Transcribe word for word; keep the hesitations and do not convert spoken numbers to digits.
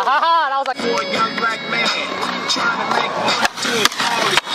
that was like for a young black man trying to make money.